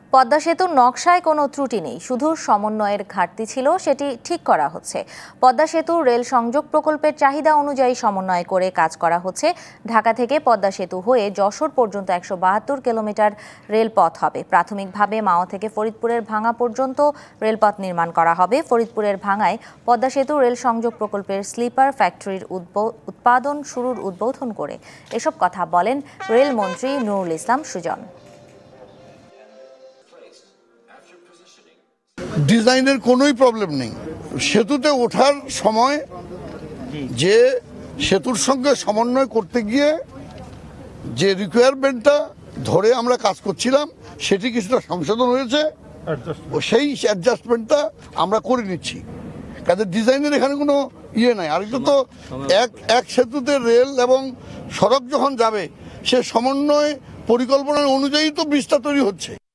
পদ্মা সেতুর নকশায় কোনো ত্রুটি নেই, শুধু সমন্বয়ের ঘাটতি ছিল, সেটি ঠিক করা হচ্ছে। পদ্মা সেতু রেল সংযোগ প্রকল্পের চাহিদা অনুযায়ী সমন্বয় করে কাজ করা হচ্ছে। ঢাকা থেকে পদ্মা সেতু হয়ে যশোর পর্যন্ত ১৭২ কিলোমিটার রেলপথ হবে। প্রাথমিকভাবে মাও থেকে ফরিদপুরের ভাঙা পর্যন্ত রেলপথ নির্মাণ করা হবে। ফরিদপুরের ভাঙায় পদ্মা সেতু রেল সংযোগ প্রকল্পের স্লিপার ফ্যাক্টরির উৎপাদন শুরুর উদ্বোধন করে এসব কথা বলেন রেলমন্ত্রী নুরুল ইসলাম সুজন। ডিজাইনের কোনোই প্রবলেম নেই। সেতুতে ওঠার সময় যে সেতুর সঙ্গে সমন্বয় করতে গিয়ে যে রিকোয়ারমেন্টটা ধরে আমরা কাজ করছিলাম সেটি কিছুটা সংশোধন হয়েছে, সেই অ্যাডজাস্টমেন্টটা আমরা করে নিচ্ছি। কাজে ডিজাইনের এখানে কোনো নাই। আরেকটা তো এক সেতুতে রেল এবং সড়ক যখন যাবে সে সমন্বয় পরিকল্পনা অনুযায়ী তো ব্রিজটা তৈরি হচ্ছে।